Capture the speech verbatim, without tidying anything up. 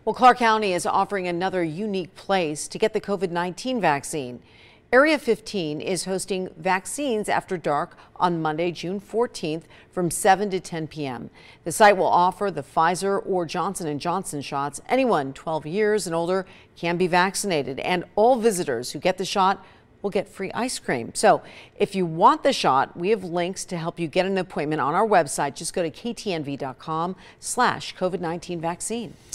Well, Clark County is offering another unique place to get the COVID nineteen vaccine. Area fifteen is hosting Vaccines After Dark on Monday, June fourteenth from seven to ten p m The site will offer the Pfizer or Johnson and Johnson shots. Anyone twelve years and older can be vaccinated, and all visitors who get the shot will get free ice cream. So if you want the shot, we have links to help you get an appointment on our website. Just go to k t n v dot com slash COVID nineteen vaccine.